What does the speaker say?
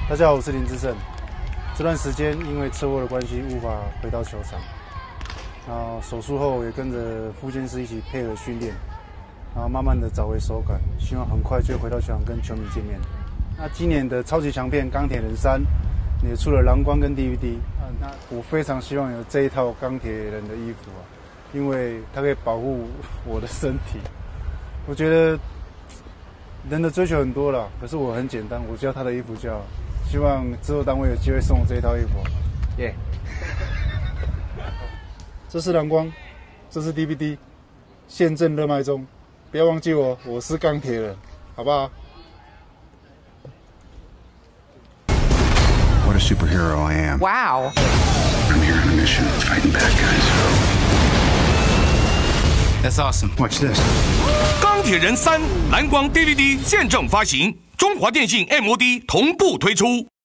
大家好，我是林志胜。这段时间因为车祸的关系，无法回到球场。然后手术后也跟着复健师一起配合训练，然后慢慢的找回手感，希望很快就回到球场跟球迷见面。那今年的超级强片《钢铁人3》也出了蓝光跟 DVD 啊，那我非常希望有这一套钢铁人的衣服啊，因为它可以保护我的身体。我觉得人的追求很多啦，可是我很简单，我只要他的衣服就好。希望制作单位有机会送我这一套衣服，耶、这是蓝光，这是 DVD， 现正热卖中，不要忘记我是钢铁人，好不好 ？What a superhero I am. Wow. I'm here on a mission fighting bad guys. That's awesome. Watch this. 钢铁人3蓝光 DVD 现正发行，中华电信 MOD 同步推出。